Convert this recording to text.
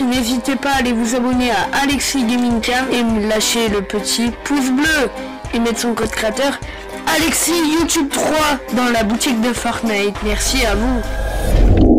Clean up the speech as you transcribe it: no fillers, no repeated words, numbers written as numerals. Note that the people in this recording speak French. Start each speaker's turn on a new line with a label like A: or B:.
A: n'hésitez pas à aller vous abonner à Alexis Gaming Cam et me lâcher le petit pouce bleu et mettre son code créateur Alexis YouTube 3 dans la boutique de Fortnite. Merci à vous.